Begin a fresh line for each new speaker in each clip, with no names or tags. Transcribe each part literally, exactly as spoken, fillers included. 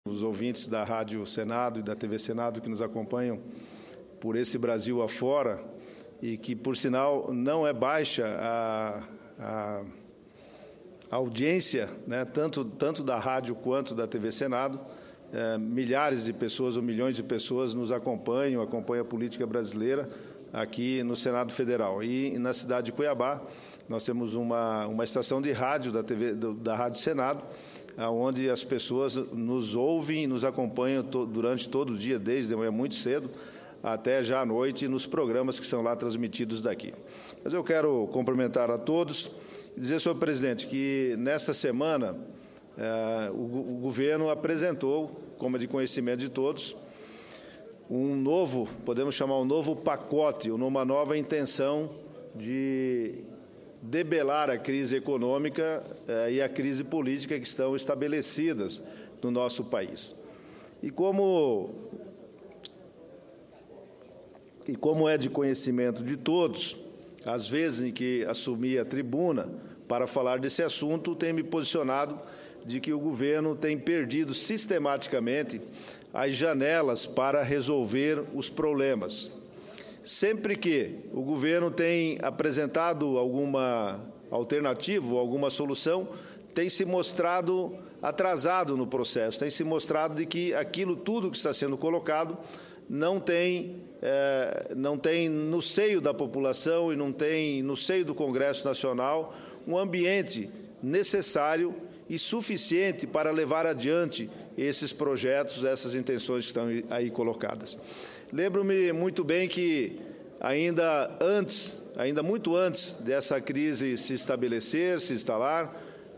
Os ouvintes da Rádio Senado e da T V Senado que nos acompanham por esse Brasil afora e que, por sinal, não é baixa a, a, a audiência, né, tanto, tanto da rádio quanto da T V Senado. É, milhares de pessoas ou milhões de pessoas nos acompanham, acompanham a política brasileira aqui no Senado Federal. E na cidade de Cuiabá, nós temos uma, uma estação de rádio da, T V, do, da Rádio Senado, onde as pessoas nos ouvem e nos acompanham to, durante todo o dia, desde manhã muito cedo até já à noite, nos programas que são lá transmitidos daqui. Mas eu quero cumprimentar a todos e dizer, senhor presidente, que nesta semana eh, o, o governo apresentou, como é de conhecimento de todos, um novo, podemos chamar um novo pacote, uma nova intenção de debelar a crise econômica eh, e a crise política que estão estabelecidas no nosso país. E como, e como é de conhecimento de todos, às vezes em que assumi a tribuna para falar desse assunto, tenho me posicionado de que o governo tem perdido sistematicamente as janelas para resolver os problemas. Sempre que o governo tem apresentado alguma alternativa, alguma solução, tem se mostrado atrasado no processo, tem se mostrado de que aquilo tudo que está sendo colocado não tem, é, não tem no seio da população e não tem no seio do Congresso Nacional um ambiente necessário e suficiente para levar adiante esses projetos, essas intenções que estão aí colocadas. Lembro-me muito bem que ainda antes, ainda muito antes dessa crise se estabelecer, se instalar,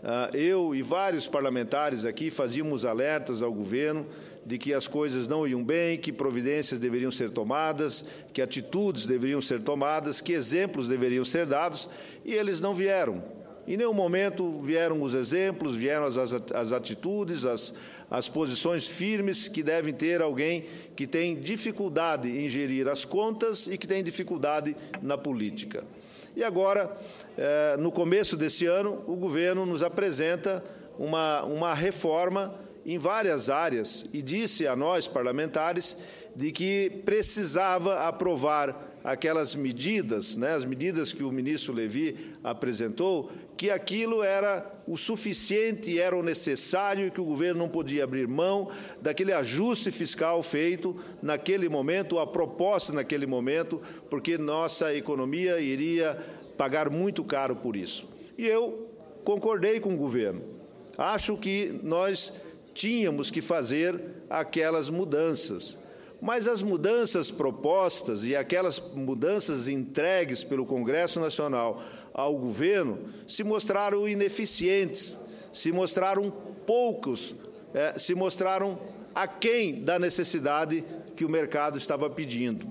eu e vários parlamentares aqui fazíamos alertas ao governo de que as coisas não iam bem, que providências deveriam ser tomadas, que atitudes deveriam ser tomadas, que exemplos deveriam ser dados, e eles não vieram. Em nenhum momento vieram os exemplos, vieram as, as atitudes, as, as posições firmes que devem ter alguém que tem dificuldade em gerir as contas e que tem dificuldade na política. E agora, eh, no começo desse ano, o governo nos apresenta uma, uma reforma em várias áreas e disse a nós, parlamentares, de que precisava aprovar aquelas medidas, né, as medidas que o ministro Levi apresentou, que aquilo era o suficiente, era o necessário, que o governo não podia abrir mão daquele ajuste fiscal feito naquele momento, a proposta naquele momento, porque nossa economia iria pagar muito caro por isso. E eu concordei com o governo. Acho que nós tínhamos que fazer aquelas mudanças. Mas as mudanças propostas e aquelas mudanças entregues pelo Congresso Nacional ao governo se mostraram ineficientes, se mostraram poucos, eh, se mostraram aquém da necessidade que o mercado estava pedindo.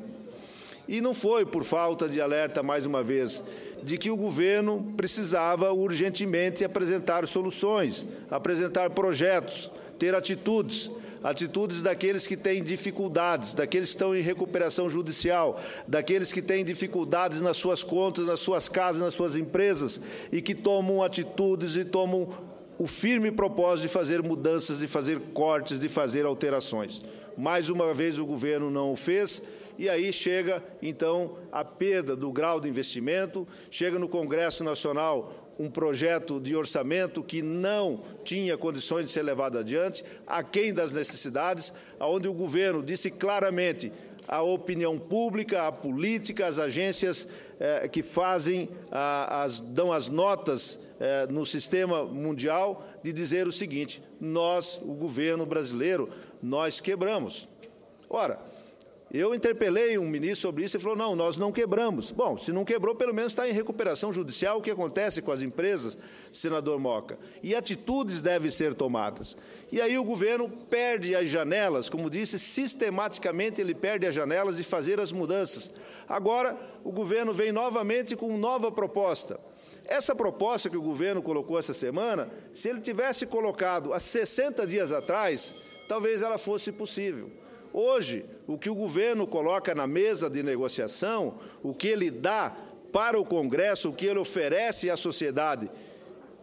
E não foi por falta de alerta, mais uma vez, de que o governo precisava urgentemente apresentar soluções, apresentar projetos, ter atitudes, atitudes daqueles que têm dificuldades, daqueles que estão em recuperação judicial, daqueles que têm dificuldades nas suas contas, nas suas casas, nas suas empresas, e que tomam atitudes e tomam o firme propósito de fazer mudanças, de fazer cortes, de fazer alterações. Mais uma vez o governo não o fez, e aí chega, então, a perda do grau de investimento, chega no Congresso Nacional um projeto de orçamento que não tinha condições de ser levado adiante, aquém das necessidades, onde o governo disse claramente à opinião pública, à política, às agências eh, que fazem, a, as, dão as notas eh, no sistema mundial, de dizer o seguinte: nós, o governo brasileiro, nós quebramos. Ora, eu interpelei um ministro sobre isso e falou, não, nós não quebramos. Bom, se não quebrou, pelo menos está em recuperação judicial. O que acontece com as empresas, senador Moca? E atitudes devem ser tomadas. E aí o governo perde as janelas, como disse, sistematicamente ele perde as janelas de fazer as mudanças. Agora, o governo vem novamente com nova proposta. Essa proposta que o governo colocou essa semana, se ele tivesse colocado há sessenta dias atrás, talvez ela fosse possível. Hoje, o que o governo coloca na mesa de negociação, o que ele dá para o Congresso, o que ele oferece à sociedade,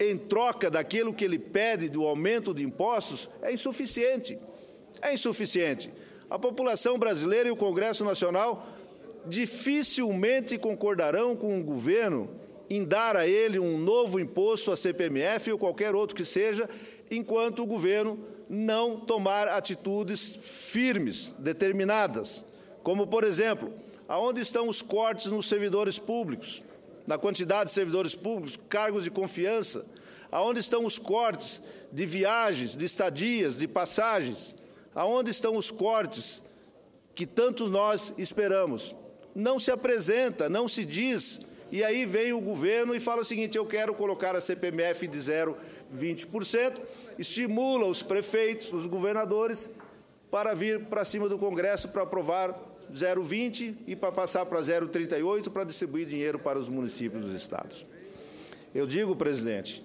em troca daquilo que ele pede do aumento de impostos, é insuficiente. É insuficiente. A população brasileira e o Congresso Nacional dificilmente concordarão com o governo em dar a ele um novo imposto, a C P M F ou qualquer outro que seja, enquanto o governo não tomar atitudes firmes, determinadas. Como, por exemplo, aonde estão os cortes nos servidores públicos, na quantidade de servidores públicos, cargos de confiança? Aonde estão os cortes de viagens, de estadias, de passagens? Aonde estão os cortes que tanto nós esperamos? Não se apresenta, não se diz, e aí vem o governo e fala o seguinte: eu quero colocar a C P M F de zero vírgula vinte por cento, estimula os prefeitos, os governadores, para vir para cima do Congresso para aprovar zero vírgula vinte e para passar para zero vírgula trinta e oito para distribuir dinheiro para os municípios dos estados. Eu digo, presidente,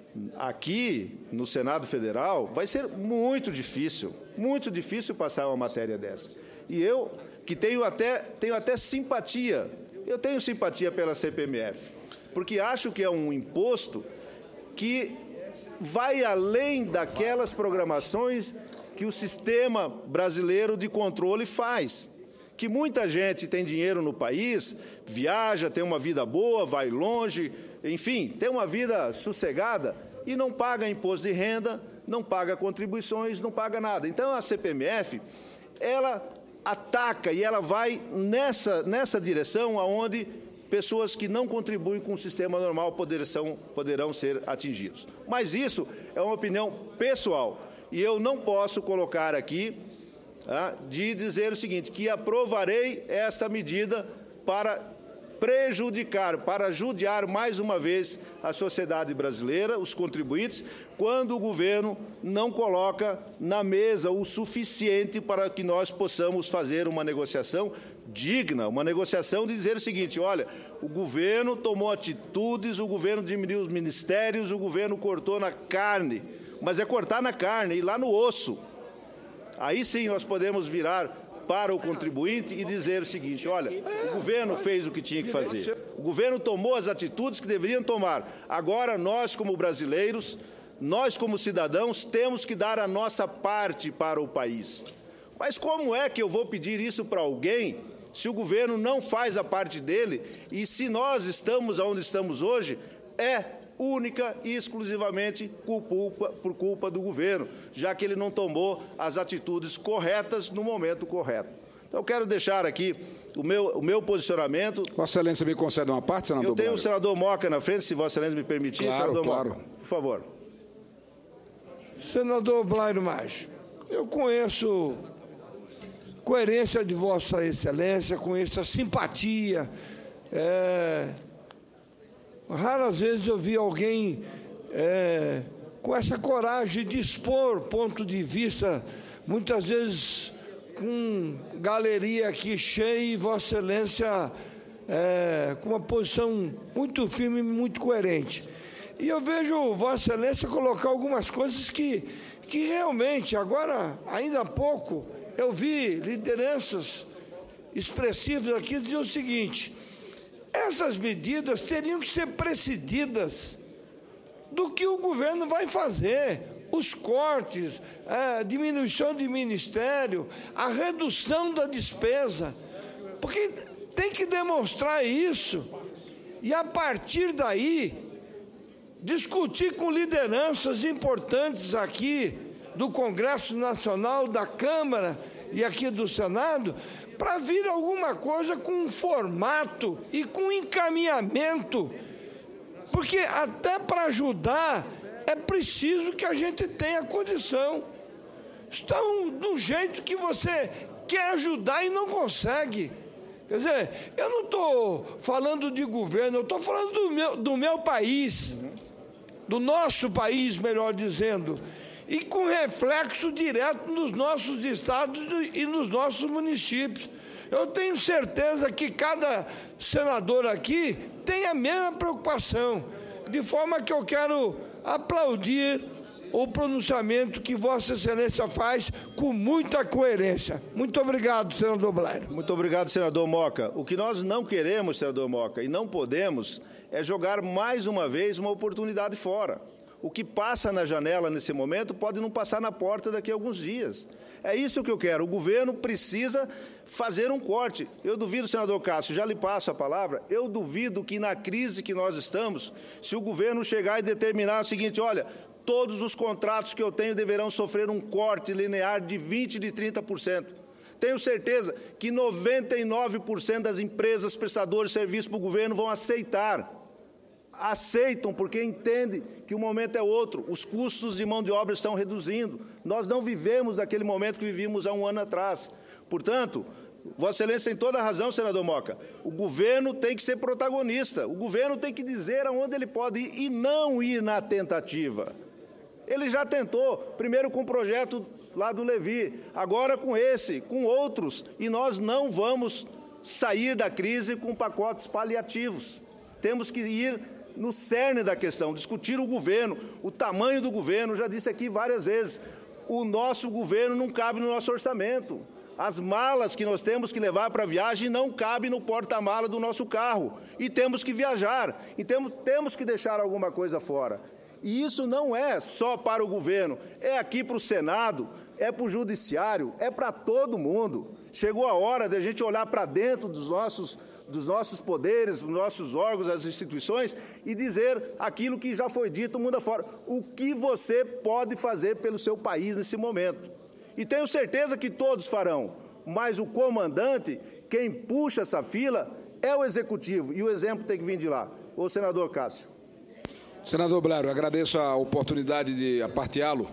aqui no Senado Federal vai ser muito difícil, muito difícil passar uma matéria dessa. E eu, que tenho até, tenho até simpatia, eu tenho simpatia pela C P M F, porque acho que é um imposto que vai além daquelas programações que o sistema brasileiro de controle faz. Que muita gente tem dinheiro no país, viaja, tem uma vida boa, vai longe, enfim, tem uma vida sossegada e não paga imposto de renda, não paga contribuições, não paga nada. Então, a C P M F, ela ataca e ela vai nessa, nessa direção aonde pessoas que não contribuem com o sistema normal poderão, poderão ser atingidos. Mas isso é uma opinião pessoal e eu não posso colocar aqui ah, de dizer o seguinte, que aprovarei esta medida para prejudicar, para judiar mais uma vez a sociedade brasileira, os contribuintes, quando o governo não coloca na mesa o suficiente para que nós possamos fazer uma negociação digna, uma negociação de dizer o seguinte: olha, o governo tomou atitudes, o governo diminuiu os ministérios, o governo cortou na carne, mas é cortar na carne e lá no osso. Aí sim nós podemos virar para o contribuinte e dizer o seguinte: olha, o governo fez o que tinha que fazer, o governo tomou as atitudes que deveriam tomar, agora nós como brasileiros, nós como cidadãos temos que dar a nossa parte para o país. Mas como é que eu vou pedir isso para alguém se o governo não faz a parte dele e se nós estamos onde estamos hoje é única e exclusivamente por culpa, por culpa do governo, já que ele não tomou as atitudes corretas no momento correto. Então, eu quero deixar aqui o meu, o meu posicionamento.
Vossa Excelência me concede uma parte, senador
Eu tenho
Blairo.
o senador Moca na frente, se Vossa Excelência me permitir.
Claro,
senador
claro.
Moca, por favor.
Senador Blairo Maggi, eu conheço coerência de Vossa Excelência, conheço a simpatia. É, raras vezes eu vi alguém é, com essa coragem de expor ponto de vista, muitas vezes com galeria aqui cheia e Vossa Excelência é, com uma posição muito firme e muito coerente. E eu vejo Vossa Excelência colocar algumas coisas que, que realmente, agora, ainda há pouco, eu vi lideranças expressivas aqui dizer o seguinte: essas medidas teriam que ser precedidas do que o governo vai fazer, os cortes, a diminuição de ministério, a redução da despesa, porque tem que demonstrar isso e, a partir daí, discutir com lideranças importantes aqui do Congresso Nacional, da Câmara e aqui do Senado, para vir alguma coisa com um formato e com encaminhamento, porque até para ajudar é preciso que a gente tenha condição. Estão do jeito que você quer ajudar e não consegue. Quer dizer, eu não estou falando de governo, eu estou falando do meu, do meu país, do nosso país, melhor dizendo, e com reflexo direto nos nossos estados e nos nossos municípios. Eu tenho certeza que cada senador aqui tem a mesma preocupação, de forma que eu quero aplaudir o pronunciamento que Vossa Excelência faz com muita coerência. Muito obrigado, senador Blairo.
Muito obrigado, senador Moca. O que nós não queremos, senador Moca, e não podemos, é jogar mais uma vez uma oportunidade fora. O que passa na janela nesse momento pode não passar na porta daqui a alguns dias. É isso que eu quero. O governo precisa fazer um corte. Eu duvido, senador Cássio, já lhe passo a palavra, eu duvido que na crise que nós estamos, se o governo chegar e determinar o seguinte, olha, todos os contratos que eu tenho deverão sofrer um corte linear de vinte por cento, de trinta por cento. Tenho certeza que noventa e nove por cento das empresas prestadoras de serviço para o governo vão aceitar. Aceitam porque entendem que o momento é outro, os custos de mão de obra estão reduzindo. Nós não vivemos daquele momento que vivíamos há um ano atrás. Portanto, Vossa Excelência tem toda a razão, senador Moca, o governo tem que ser protagonista, o governo tem que dizer aonde ele pode ir e não ir na tentativa. Ele já tentou, primeiro com o projeto lá do Levi, agora com esse, com outros, e nós não vamos sair da crise com pacotes paliativos. Temos que ir no cerne da questão, discutir o governo, o tamanho do governo, já disse aqui várias vezes, o nosso governo não cabe no nosso orçamento. As malas que nós temos que levar para a viagem não cabem no porta-mala do nosso carro e temos que viajar, e temos, temos que deixar alguma coisa fora. E isso não é só para o governo, é aqui para o Senado, é para o Judiciário, é para todo mundo. Chegou a hora de a gente olhar para dentro dos nossos dos nossos poderes, dos nossos órgãos, das instituições, e dizer aquilo que já foi dito mundo afora. O que você pode fazer pelo seu país nesse momento? E tenho certeza que todos farão, mas o comandante, quem puxa essa fila, é o Executivo, e o exemplo tem que vir de lá. O senador Cássio.
Senador Blairo, agradeço a oportunidade de aparteá-lo,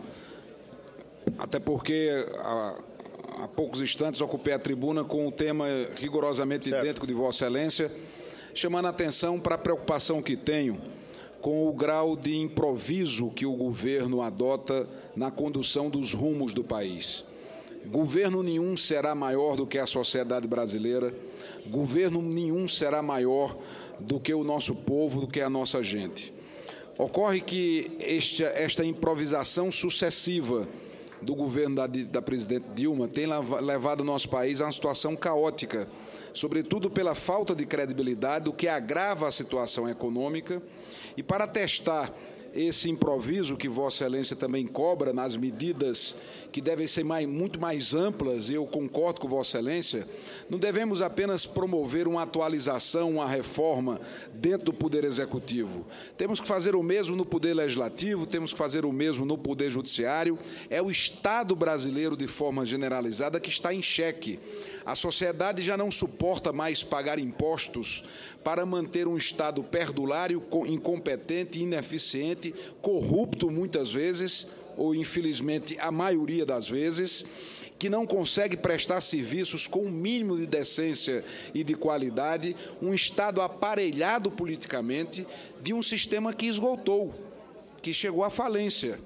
até porque a Há poucos instantes ocupei a tribuna com um tema rigorosamente certo. idêntico de Vossa Excelência, chamando a atenção para a preocupação que tenho com o grau de improviso que o governo adota na condução dos rumos do país. Governo nenhum será maior do que a sociedade brasileira, governo nenhum será maior do que o nosso povo, do que a nossa gente. Ocorre que este, esta improvisação sucessiva do governo da, da presidente Dilma tem levado o nosso país a uma situação caótica, sobretudo pela falta de credibilidade, o que agrava a situação econômica. E para testar esse improviso que Vossa Excelência também cobra nas medidas que devem ser mais, muito mais amplas, e eu concordo com Vossa Excelência, não devemos apenas promover uma atualização, uma reforma dentro do Poder Executivo. Temos que fazer o mesmo no Poder Legislativo, temos que fazer o mesmo no Poder Judiciário. É o Estado brasileiro, de forma generalizada, que está em xeque. A sociedade já não suporta mais pagar impostos para manter um Estado perdulário, incompetente, ineficiente, corrupto muitas vezes, ou infelizmente a maioria das vezes, que não consegue prestar serviços com o mínimo de decência e de qualidade, um Estado aparelhado politicamente de um sistema que esgotou, que chegou à falência.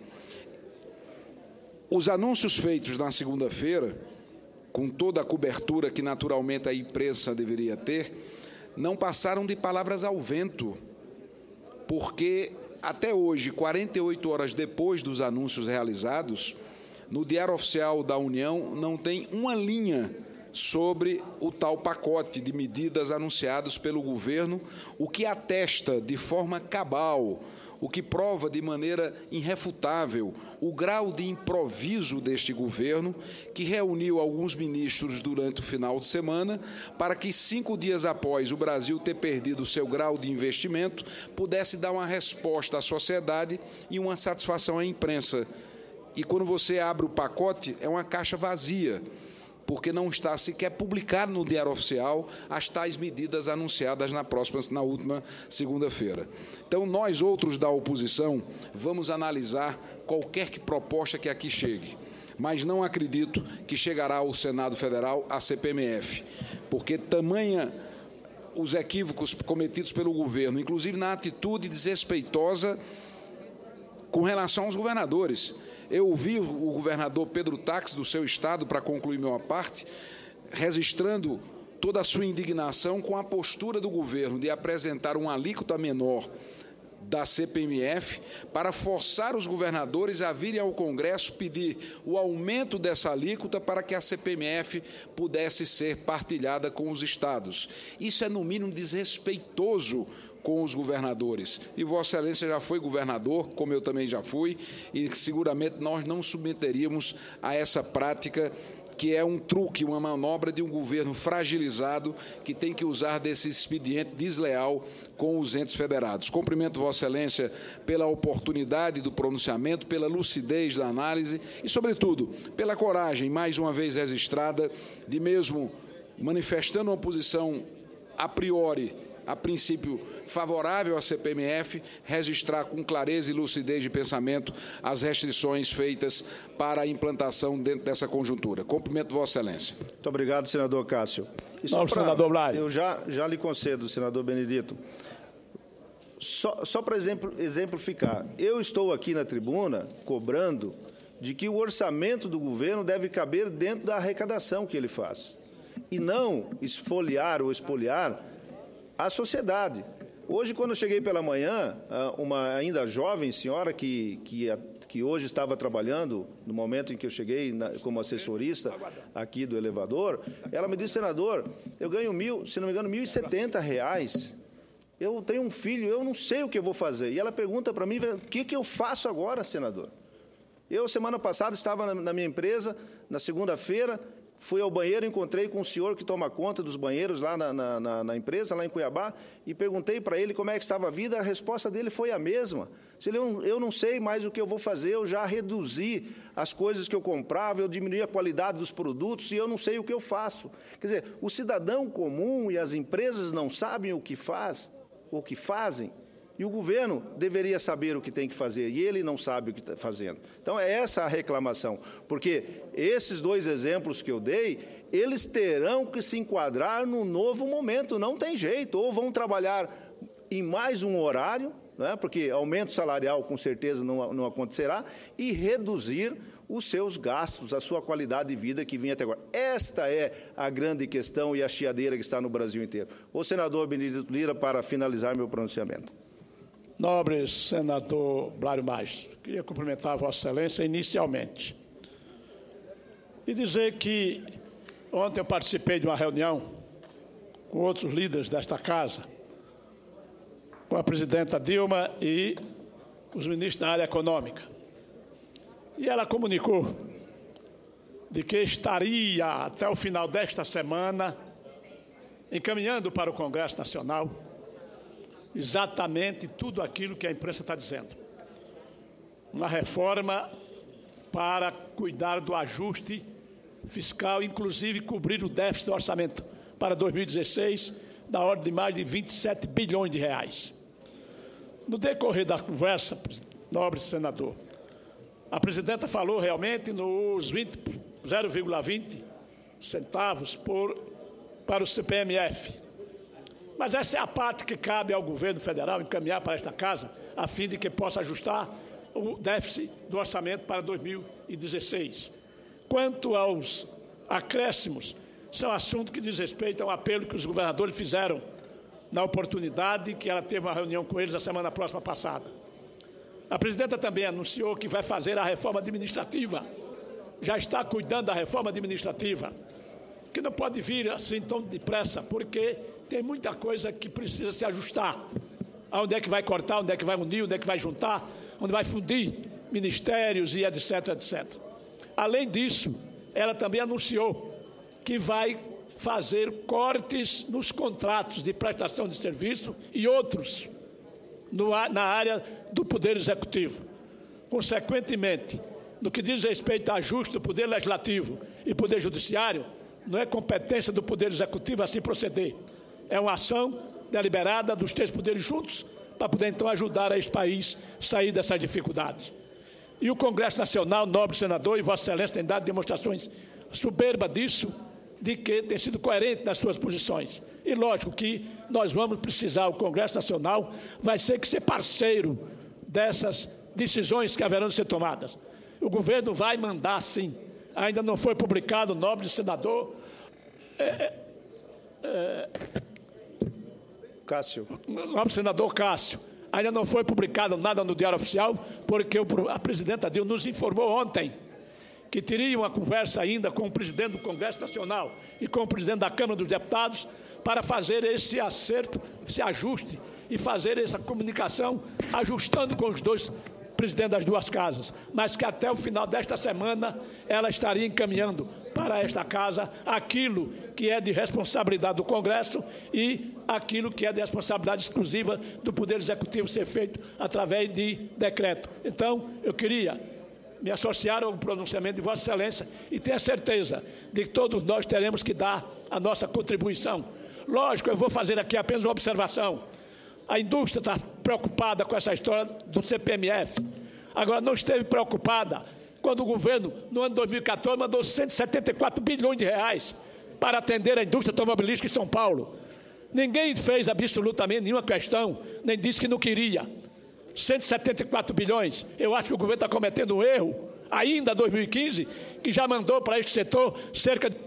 Os anúncios feitos na segunda-feira, com toda a cobertura que naturalmente a imprensa deveria ter, não passaram de palavras ao vento, porque até hoje, quarenta e oito horas depois dos anúncios realizados, no Diário Oficial da União não tem uma linha sobre o tal pacote de medidas anunciados pelo governo, o que atesta de forma cabal, o que prova de maneira irrefutável o grau de improviso deste governo, que reuniu alguns ministros durante o final de semana para que, cinco dias após o Brasil ter perdido o seu grau de investimento, pudesse dar uma resposta à sociedade e uma satisfação à imprensa. E quando você abre o pacote, é uma caixa vazia, porque não está sequer publicado no Diário Oficial as tais medidas anunciadas na próxima, na última segunda-feira. Então, nós outros da oposição vamos analisar qualquer que proposta que aqui chegue, mas não acredito que chegará ao Senado Federal a C P M F, porque tamanha os equívocos cometidos pelo governo, inclusive na atitude desrespeitosa com relação aos governadores. Eu ouvi o governador Pedro Táxi, do seu estado, para concluir minha parte, registrando toda a sua indignação com a postura do governo de apresentar uma alíquota menor da C P M F para forçar os governadores a virem ao Congresso pedir o aumento dessa alíquota para que a C P M F pudesse ser partilhada com os estados. Isso é, no mínimo, desrespeitoso com os governadores. E Vossa Excelência já foi governador, como eu também já fui, e seguramente nós não submeteríamos a essa prática, que é um truque, uma manobra de um governo fragilizado que tem que usar desse expediente desleal com os entes federados. Cumprimento Vossa Excelência pela oportunidade do pronunciamento, pela lucidez da análise e, sobretudo, pela coragem, mais uma vez registrada, de mesmo manifestando uma posição a priori, a princípio favorável à C P M F, registrar com clareza e lucidez de pensamento as restrições feitas para a implantação dentro dessa conjuntura. Cumprimento Vossa Excelência.
Muito obrigado, senador Cássio.
Não, pra, senador Blair.
Eu já, já lhe concedo, senador Benedito. Só, só para exemplo, exemplificar, eu estou aqui na tribuna cobrando de que o orçamento do governo deve caber dentro da arrecadação que ele faz, e não esfoliar ou expoliar a sociedade. Hoje, quando eu cheguei pela manhã, uma ainda jovem senhora que, que, que hoje estava trabalhando, no momento em que eu cheguei na, como assessorista aqui do elevador, ela me disse: senador, eu ganho mil, se não me engano, mil e setenta reais. Eu tenho um filho, eu não sei o que eu vou fazer. E ela pergunta para mim: o que, que eu faço agora, senador? Eu, semana passada, estava na, na minha empresa, na segunda-feira, fui ao banheiro, encontrei com um senhor que toma conta dos banheiros lá na, na, na empresa, lá em Cuiabá, e perguntei para ele como é que estava a vida. A resposta dele foi a mesma. Eu, eu não sei mais o que eu vou fazer, eu já reduzi as coisas que eu comprava, eu diminui a qualidade dos produtos e eu não sei o que eu faço. Quer dizer, o cidadão comum e as empresas não sabem o que faz, o que fazem, e o governo deveria saber o que tem que fazer, e ele não sabe o que está fazendo. Então, é essa a reclamação, porque esses dois exemplos que eu dei, eles terão que se enquadrar no novo momento, não tem jeito, ou vão trabalhar em mais um horário, né, porque aumento salarial com certeza não, não acontecerá, e reduzir os seus gastos, a sua qualidade de vida que vinha até agora. Esta é a grande questão e a chiadeira que está no Brasil inteiro. O senador Benedito Lira, para finalizar meu pronunciamento.
Nobre senador Blário Maggi, queria cumprimentar a Vossa Excelência inicialmente e dizer que ontem eu participei de uma reunião com outros líderes desta casa, com a presidenta Dilma e os ministros da área econômica. E ela comunicou de que estaria, até o final desta semana, encaminhando para o Congresso Nacional exatamente tudo aquilo que a imprensa está dizendo. Uma reforma para cuidar do ajuste fiscal, inclusive cobrir o déficit do orçamento para dois mil e dezesseis, da ordem de mais de vinte e sete bilhões de reais. No decorrer da conversa, nobre senador, a presidenta falou realmente nos zero vírgula vinte centavos por, para o C P M F. Mas essa é a parte que cabe ao governo federal encaminhar para esta casa, a fim de que possa ajustar o déficit do orçamento para dois mil e dezesseis. Quanto aos acréscimos, são assuntos que diz respeito ao apelo que os governadores fizeram na oportunidade que ela teve uma reunião com eles a semana próxima passada. A presidenta também anunciou que vai fazer a reforma administrativa, já está cuidando da reforma administrativa, que não pode vir assim tão depressa, porque tem muita coisa que precisa se ajustar. Onde é que vai cortar, onde é que vai unir, onde é que vai juntar, onde vai fundir ministérios e etc, etcétera. Além disso, ela também anunciou que vai fazer cortes nos contratos de prestação de serviço e outros no, na área do Poder Executivo. Consequentemente, no que diz respeito a ajuste do Poder Legislativo e Poder Judiciário, não é competência do Poder Executivo assim proceder. É uma ação deliberada dos três poderes juntos para poder, então, ajudar a este país a sair dessas dificuldades. E o Congresso Nacional, nobre senador, e Vossa Excelência tem dado demonstrações soberbas disso, de que tem sido coerente nas suas posições. E, lógico, que nós vamos precisar, o Congresso Nacional vai ter que ser parceiro dessas decisões que haverão de ser tomadas. O governo vai mandar, sim. Ainda não foi publicado, nobre senador, é, é, é,
Cássio.
Nobre senador Cássio, Ainda não foi publicado nada no Diário Oficial, porque a presidenta Dilma nos informou ontem que teria uma conversa ainda com o presidente do Congresso Nacional e com o presidente da Câmara dos Deputados para fazer esse acerto, esse ajuste e fazer essa comunicação ajustando com os dois presidentes das duas casas, mas que até o final desta semana ela estaria encaminhando para esta casa aquilo que é de responsabilidade do Congresso e aquilo que é de responsabilidade exclusiva do Poder Executivo ser feito através de decreto. Então, eu queria me associar ao pronunciamento de Vossa Excelência e ter a certeza de que todos nós teremos que dar a nossa contribuição. Lógico, eu vou fazer aqui apenas uma observação. A indústria está preocupada com essa história do C P M F. Agora, não esteve preocupada quando o governo, no ano de dois mil e quatorze, mandou cento e setenta e quatro bilhões de reais para atender a indústria automobilística em São Paulo. Ninguém fez absolutamente nenhuma questão, nem disse que não queria. cento e setenta e quatro bilhões. Eu acho que o governo está cometendo um erro, ainda em dois mil e quinze, que já mandou para este setor cerca de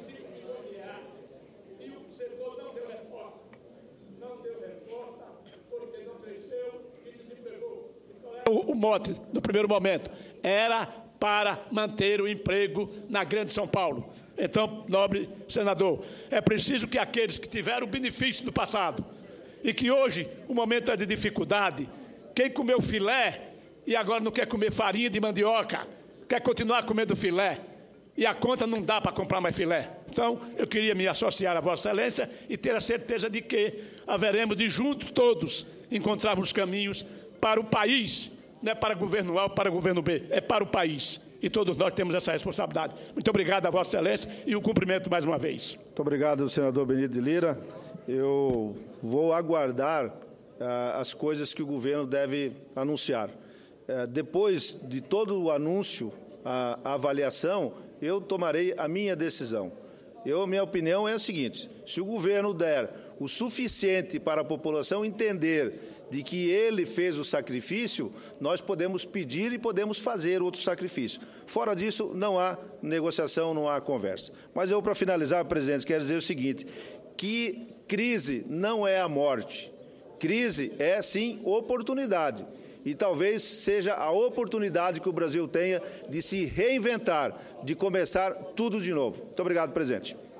e o setor não deu resposta. Não deu resposta porque não cresceu e desempregou. O, o mote, no primeiro momento, era para manter o emprego na Grande São Paulo. Então, nobre senador, é preciso que aqueles que tiveram benefício no passado e que hoje o momento é de dificuldade, quem comeu filé e agora não quer comer farinha de mandioca, quer continuar comendo filé, e a conta não dá para comprar mais filé. Então, eu queria me associar a Vossa Excelência e ter a certeza de que haveremos de juntos todos encontrarmos caminhos para o país, não é para governo A ou para governo B, é para o país. E todos nós temos essa responsabilidade. Muito obrigado a Vossa Excelência e o cumprimento mais uma vez.
Muito obrigado, senador Benito de Lira. Eu vou aguardar uh, as coisas que o governo deve anunciar. Uh, depois de todo o anúncio, a, a avaliação, eu tomarei a minha decisão. Eu, minha opinião é a seguinte: se o governo der o suficiente para a população entender de que ele fez o sacrifício, nós podemos pedir e podemos fazer outro sacrifício. Fora disso, não há negociação, não há conversa. Mas eu, para finalizar, presidente, quero dizer o seguinte, que crise não é a morte. Crise é, sim, oportunidade. E talvez seja a oportunidade que o Brasil tenha de se reinventar, de começar tudo de novo. Muito obrigado, presidente.